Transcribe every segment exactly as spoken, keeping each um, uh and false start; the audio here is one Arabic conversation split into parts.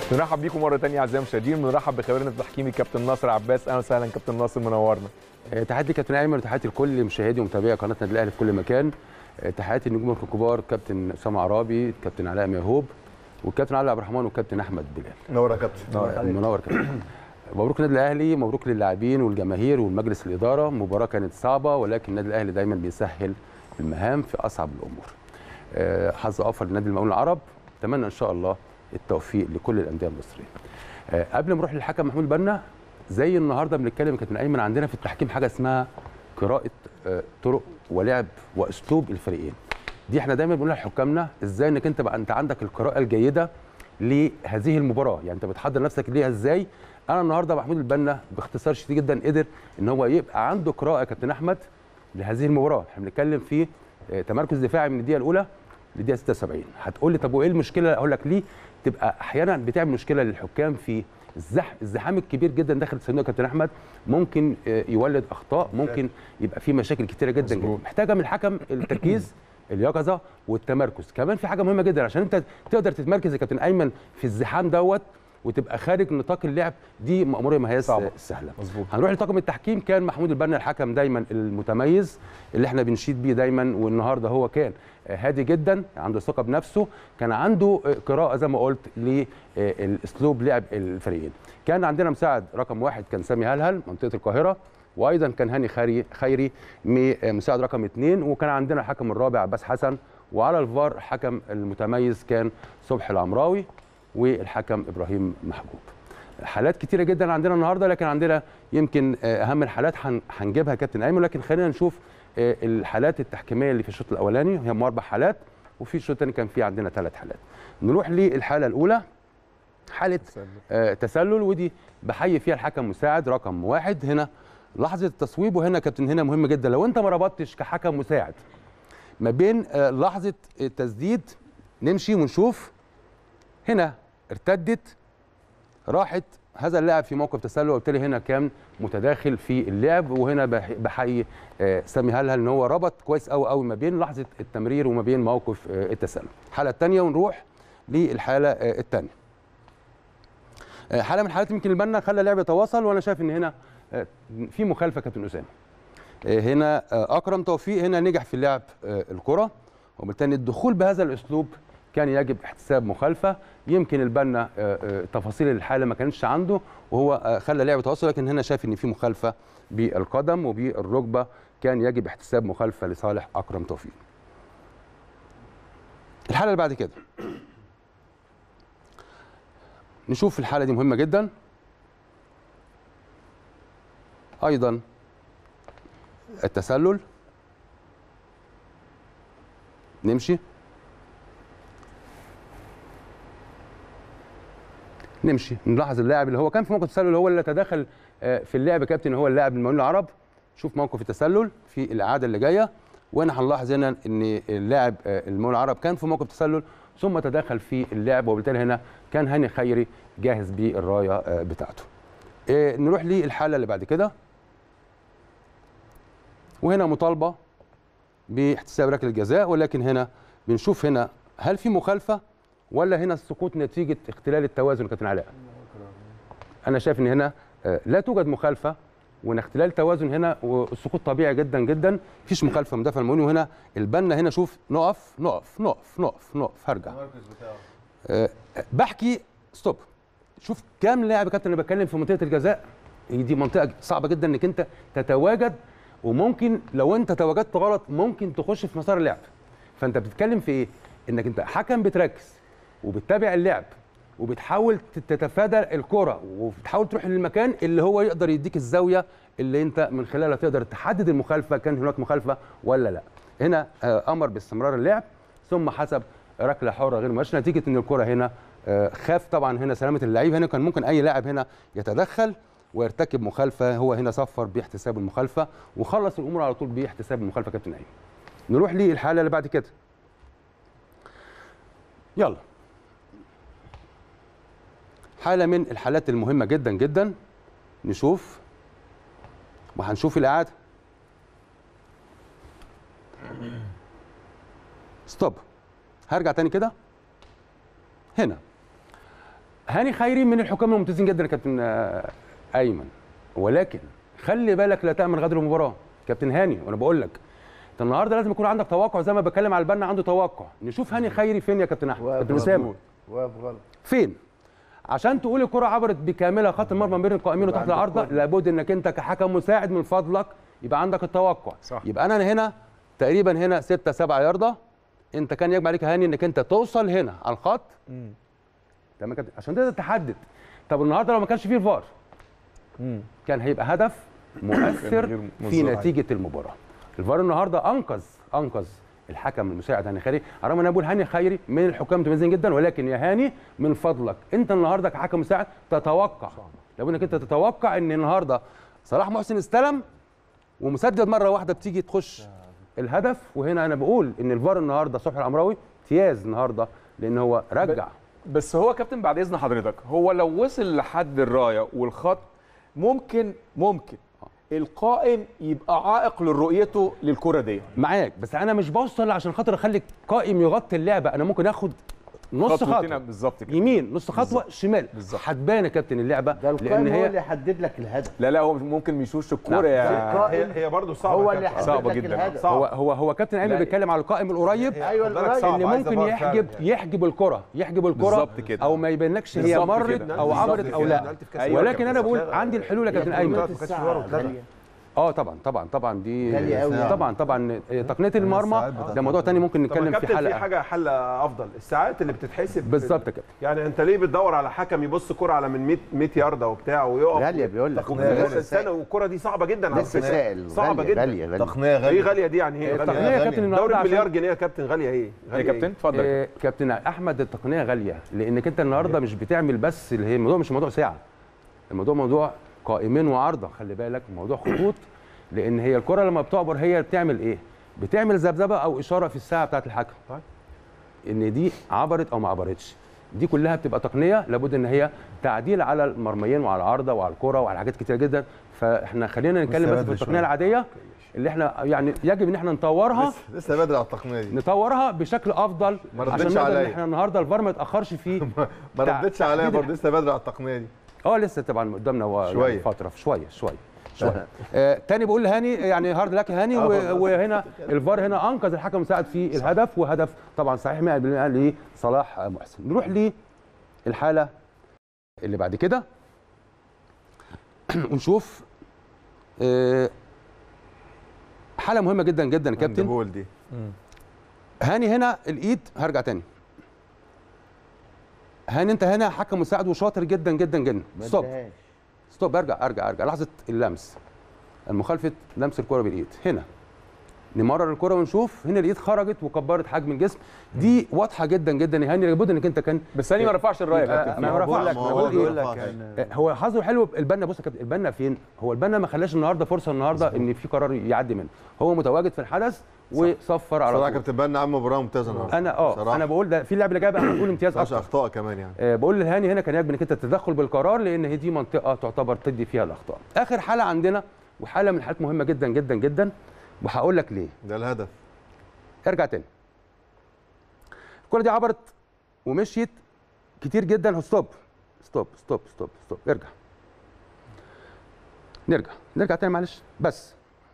بنرحب بيكم مره ثانيه اعزائي المشاهدين، بنرحب بخبيرنا التحكيمي كابتن ناصر عباس. اهلا وسهلا كابتن ناصر، منورنا. تحياتي كابتن ايمن وتحياتي لكل مشاهدي ومتابعي قناه النادي الاهلي في كل مكان. تحياتي النجوم الكبار كابتن اسامه عرابي، كابتن علاء ميهوب، والكابتن علي عبد الرحمن، والكابتن احمد بلال. منور يا كابتن. منور كابتن. مبروك النادي الاهلي، مبروك للاعبين والجماهير والمجلس الاداره. مباراه كانت صعبه ولكن النادي الاهلي دايما بيسهل المهام في اصعب الامور. حظ اوفر لنادي المقاولين العرب. اتمنى ان شاء الله التوفيق لكل الانديه المصريه. قبل ما نروح للحكم محمود البنا، زي النهارده بنتكلم يا كابتن ايمن، عندنا في التحكيم حاجه اسمها قراءه طرق ولعب واسلوب الفريقين. دي احنا دايما بنقولها لحكامنا، ازاي انك انت بقى انت عندك القراءه الجيده لهذه المباراه، يعني انت بتحضر نفسك ليها ازاي. انا النهارده محمود البنا باختصار شديد جدا قدر ان هو يبقى عنده قراءه يا كابتن احمد لهذه المباراه. احنا بنتكلم في تمركز دفاعي من الدقيقه الاولى للدقيقه ستة وسبعين. هتقول لي طب وايه المشكله؟ اقول لك ليه تبقى احيانا بتعمل مشكله للحكام في الزحف الزحام الكبير جدا داخل الصندوق. كابتن احمد ممكن يولد اخطاء، ممكن يبقى في مشاكل كتيره جدا جدا محتاجه من الحكم التركيز، اليقظه والتمركز. كمان في حاجه مهمه جدا عشان انت تقدر تتمركز يا كابتن ايمن في الزحام دوت وتبقى خارج نطاق اللعب، دي مأموريه ما هي سهله. مظبوط. هنروح لطاقم التحكيم. كان محمود البنا الحكم دايما المتميز اللي احنا بنشيد بيه دايما، والنهارده هو كان هادي جدا، عنده ثقه بنفسه، كان عنده قراءه زي ما قلت لاسلوب لعب الفريقين. كان عندنا مساعد رقم واحد كان سامي هلهل منطقه القاهره، وايضا كان هاني خيري خيري مساعد رقم اثنين، وكان عندنا الحكم الرابع عباس حسن، وعلى الفار حكم المتميز كان صبحي العمراوي والحكم ابراهيم محجوب. حالات كتيره جدا عندنا النهارده، لكن عندنا يمكن اهم الحالات هنجيبها كابتن ايمن، لكن خلينا نشوف الحالات التحكيميه اللي في الشوط الاولاني. هم اربع حالات، وفي الشوط الثاني كان في عندنا ثلاث حالات. نروح للحاله الاولى، حاله آه تسلل، ودي بحيي فيها الحكم مساعد رقم واحد. هنا لحظه التصويب، وهنا كابتن هنا مهم جدا لو انت ما ربطتش كحكم مساعد ما بين آه لحظه التسديد، نمشي ونشوف هنا ارتدت، راحت هذا اللاعب في موقف تسلل، وبالتالي هنا كان متداخل في اللعب. وهنا بحيي سامي هلهل ان هو ربط كويس قوي قوي ما بين لحظه التمرير وما بين موقف التسلل. الحاله الثانيه، ونروح للحاله الثانيه. حاله من الحالات يمكن البنا خلى اللعب يتواصل، وانا شايف ان هنا في مخالفه كابتن اسامه. هنا اكرم توفيق هنا نجح في لعب الكره، وبالتالي الدخول بهذا الاسلوب كان يجب احتساب مخالفه. يمكن البنا تفاصيل الحاله ما كانتش عنده وهو خلى لعبه تواصل، لكن هنا شايف ان في مخالفه بالقدم وبالركبه، كان يجب احتساب مخالفه لصالح اكرم توفيق. الحاله اللي بعد كده نشوف الحاله دي مهمه جدا ايضا، التسلل. نمشي نمشي نلاحظ اللاعب اللي هو كان في موقف التسلل هو اللي تدخل في اللعب كابتن، هو اللاعب المقاولين العرب. شوف موقف التسلل في الاعاده اللي جايه، وانا هنلاحظ هنا ان اللاعب المقاولين العرب كان في موقف تسلل ثم تدخل في اللعب، وبالتالي هنا كان هاني خيري جاهز بالرايه بتاعته. نروح للحاله اللي بعد كده، وهنا مطالبه باحتساب ركله الجزاء، ولكن هنا بنشوف هنا هل في مخالفه ولا هنا السقوط نتيجه اختلال التوازن يا كابتن علاء؟ انا شايف ان هنا لا توجد مخالفه، وان اختلال التوازن هنا والسقوط طبيعي جدا جدا، مفيش مخالفه من دفع المقاولين. وهنا البنا هنا شوف نقف نقف نقف نقف نقف هرجع أه بحكي ستوب. شوف كام لاعب يا كابتن، انا بتكلم في منطقه الجزاء، دي منطقه صعبه جدا انك انت تتواجد، وممكن لو انت تواجدت غلط ممكن تخش في مسار اللعب. فانت بتتكلم في ايه؟ انك انت حكم بتركز وبتتابع اللعب وبتحاول تتفادى الكره وبتحاول تروح للمكان اللي هو يقدر يديك الزاويه اللي انت من خلالها تقدر تحدد المخالفه، كان هناك مخالفه ولا لا. هنا امر باستمرار اللعب ثم حسب ركله حره غير مباشره نتيجه ان الكره هنا خاف طبعا هنا سلامه اللعيب. هنا كان ممكن اي لاعب هنا يتدخل ويرتكب مخالفه، هو هنا صفر باحتساب المخالفه وخلص الامور على طول باحتساب المخالفه كابتن ايمن. نروح للحاله اللي بعد كده. يلا، حالة من الحالات المهمة جدا جدا، نشوف وهنشوف الإعادة. ستوب، هرجع تاني كده. هنا هاني خيري من الحكام الممتازين جدا يا كابتن ايمن، ولكن خلي بالك لا تامن غدر المباراه. كابتن هاني وانا بقول لك انت النهارده لازم يكون عندك توقع، زي ما بتكلم على البنا عنده توقع. نشوف هاني خيري فين يا كابتن احمد، كابتن اسامه واقف غلط فين عشان تقول الكره عبرت بكاملها خط المرمى بين القائمين وتحت العارضه. لابد انك انت كحكم مساعد من فضلك يبقى عندك التوقع. صح. يبقى انا هنا تقريبا هنا ستة سبعة ياردة، انت كان يجب عليك يا هاني انك انت توصل هنا على الخط تمام كده عشان تقدر تحدد. طب النهارده لو ما كانش فيه الفار كان هيبقى هدف مؤثر في نتيجه المباراه. الفار النهارده انقذ انقذ الحكم المساعد هاني خيري، على الرغم ان انا بقول هاني خيري من الحكام متميزين جدا، ولكن يا هاني من فضلك انت النهارده كحكم مساعد تتوقع، لابد انك انت تتوقع ان النهارده صلاح محسن استلم ومسدد مره واحده بتيجي تخش الهدف. وهنا انا بقول ان الفار النهارده صبحي العمراوي امتياز النهارده لان هو رجع. بس هو كابتن بعد اذن حضرتك، هو لو وصل لحد الرايه والخط ممكن ممكن القائم يبقى عائق لرؤيته للكره دي. معاك، بس انا مش بوصل عشان خاطر اخلي القائم يغطي اللعبه، انا ممكن اخد نص خطوه بالظبط كده، يمين نص خطوه بالزبط. شمال هتبان يا كابتن اللعبه، ده القائم هو اللي يحدد لك الهدف. لا لا هو ممكن ما يشوفش الكوره يا هي هي برضه صعبه، هو اللي يحدد لك الهدف. هو هو هو كابتن ايمن بيتكلم على القائم القريب. ايوه القريب اللي ممكن يحجب يحجب الكره يحجب الكره بالظبط كده، او ما يبينلكش هي مرت او عبرت او لا. ولكن انا بقول عندي الحلول يا كابتن ايمن. اه طبعا طبعا طبعا دي طبعا طبعا تقنيه المرمى ده موضوع ثاني ممكن نتكلم في حلقه. في حاجه حل افضل، الساعات اللي بتتحسب بالظبط كده. يعني انت ليه بتدور على حكم يبص كره على من مية يارده وبتاع ويقف غاليه بيقول لك السنه والكره دي صعبه جدا على فكره، صعبه جدا. غاليه تقنيه غاليه. ايه غاليه دي يعني؟ ايه التقنيه يا كابتن النهارده دوري مليار جنيه يا كابتن، غاليه ايه؟ يا كابتن اتفضل. إيه كابتن احمد التقنيه غاليه لانك انت النهارده مش بتعمل بس اللي هي الموضوع مش موضوع ساعه، الموضوع موضوع قائمين وعارضه. خلي بالك موضوع خطوط، لان هي الكره لما بتعبر هي بتعمل ايه؟ بتعمل ذبذبه او اشاره في الساعه بتاعه الحكم ان دي عبرت او ما عبرتش. دي كلها بتبقى تقنيه لابد ان هي تعديل على المرميين وعلى العارضه وعلى الكره وعلى حاجات كتير جدا. فاحنا خلينا نتكلم بس في التقنيه العاديه اللي احنا يعني يجب ان احنا نطورها. لسه بدري على التقنيه دي، نطورها بشكل افضل عشان نقدر ان احنا النهارده الفار ما يتاخرش فيه. ما ردتش عليا برضه، لسه بدري على التقنيه دي. اه لسه طبعا قدامنا شويه يعني فتره شويه شويه شويه. آه تاني بقول لهاني يعني هارد لك هاني، وهنا الفار هنا انقذ الحكم مساعد في الهدف، وهدف طبعا صحيح مية بالمية لصلاح محسن. نروح للحاله اللي بعد كده ونشوف آه حاله مهمه جدا جدا يا كابتن. دي هاني هنا الايد، هرجع تاني. هاني انت هنا حكم مساعد وشاطر جدا جدا جدا. ستوب ستوب ارجع ارجع ارجع لحظه اللمس، المخالفه لمس الكره بالايد. هنا نمرر الكره ونشوف هنا الايد خرجت وكبرت حجم الجسم، دي واضحه جدا جدا يا هاني. لابد انك انت كان بس هاني ما رفعش الرايه يا كابتن. ما رفعش. هو حظه حلو. البنا بص يا كابتن، البنا فين؟ هو البنا ما خلاش النهارده فرصه النهارده ان في قرار يعدي منه، هو متواجد في الحدث وصفر على طول. صراحه كابتن بنا عامل مباراه ممتازه النهارده. انا اه انا بقول ده في اللعبه اللي جايه بقى هنقول امتياز اكتر، اكتر، اخطاء كمان يعني. آه بقول لهاني هنا كان يجب انك انت تتدخل بالقرار لان هي دي منطقه تعتبر تدي فيها الاخطاء. اخر حاله عندنا وحاله من الحالات مهمه جدا جدا جدا، وهقول لك ليه. ده الهدف. ارجع تاني. الكره دي عبرت ومشيت كتير جدا. ستوب ستوب ستوب ستوب ستوب ارجع. نرجع نرجع تاني معلش. بس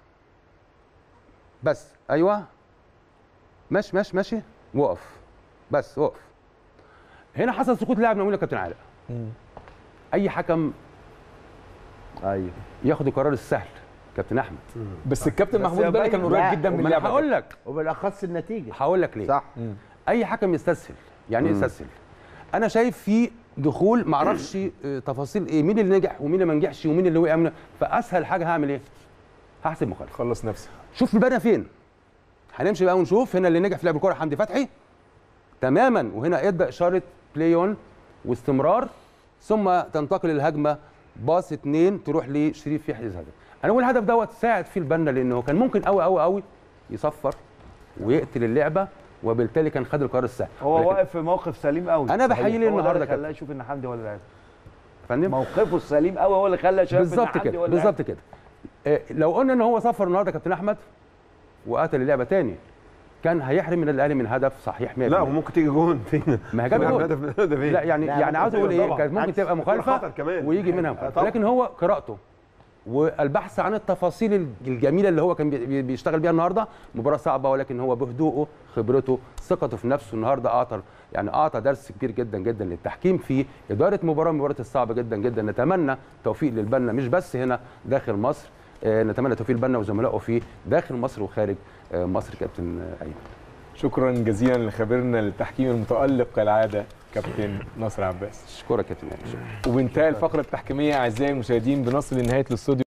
بس ايوه ماشي ماشي ماشي وقف. بس وقف. هنا حصل سقوط لاعب نقول يا كابتن علاء. اي حكم ايوه ياخد القرار السهل كابتن احمد. بس الكابتن محمود بنا كان قريب جدا من اللعبه. هقول لك وبالاخص النتيجه. هقول لك ليه. صح. مم. اي حكم يستسهل. يعني ايه يستسهل؟ انا شايف في دخول ما اعرفش تفاصيل ايه، مين اللي نجح ومين اللي ما نجحش ومين اللي وقع. فاسهل حاجه هعمل ايه؟ هحسب مخالفه. خلص نفسي. شوف البنا فين. هنمشي بقى ونشوف. هنا اللي نجح في لعب الكوره حمدي فتحي تماما، وهنا ادى اشاره بلاي اون واستمرار، ثم تنتقل الهجمه باص اثنين تروح لشريف يحجز هدف. انا اقول الهدف دوت ساعد فيه البنا لانه كان ممكن قوي قوي قوي يصفر ويقتل اللعبه، وبالتالي كان خد القرار السهل. هو واقف في موقف سليم قوي. انا بحيي ليه النهارده كده. خلاه يشوف ان حمدي هو اللي لعب. فندم موقفه السليم قوي هو اللي خلاه شاف بالظبط كده بالظبط كده. إيه لو قلنا ان هو صفر النهارده كابتن احمد وقتل اللعبه تاني كان هيحرم النادي الاهلي من هدف صحيح مية بالمية. لا وممكن تيجي جون فينا. ما هي جاب جون. هدف من هدف ايه؟ لا يعني لا، يعني عاوز اقول ايه، طبعاً. كانت ممكن تبقى مخالفه خطر كمان. ويجي منها آه، مخالفه، طبعاً. لكن هو قراءته والبحث عن التفاصيل الجميله اللي هو كان بي- بيشتغل بيها النهارده. مباراه صعبه ولكن هو بهدوءه، خبرته، ثقته في نفسه النهارده اعطى يعني اعطى درس كبير جدا جدا للتحكيم في اداره مباراه من المباريات الصعبه جدا جدا. نتمنى توفيق للبنا مش بس هنا داخل مصر، آه، نتمنى توفيق البنا وزملائه في داخل مصر وخارج آه، مصر. كابتن آه، ايمن، شكرا جزيلا لخبيرنا التحكيم المتالق كالعاده كابتن ناصر عباس. اشكرك يا كابتن. وبانتهاء الفقره التحكيميه اعزائي المشاهدين بنصل لنهايه الاستوديو.